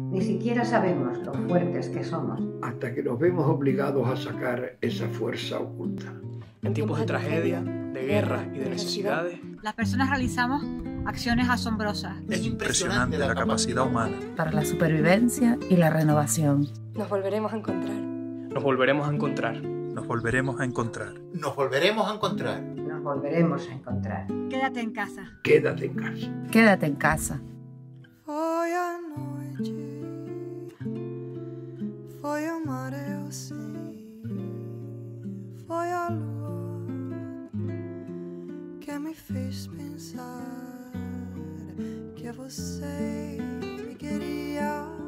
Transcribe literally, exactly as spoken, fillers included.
Ni siquiera sabemos lo fuertes que somos. Hasta que nos vemos obligados a sacar esa fuerza oculta. En tiempos de tragedia, de guerras y de necesidades, las personas realizamos acciones asombrosas. Es impresionante la capacidad humana para la supervivencia y la renovación. Nos volveremos a encontrar. Nos volveremos a encontrar. Nos volveremos a encontrar. Nos volveremos a encontrar. Nos volveremos a encontrar. Quédate en casa. Quédate en casa. Quédate en casa. Foi a noite, foi o mar, eu sei, foi a lua que me fez pensar que você me queria.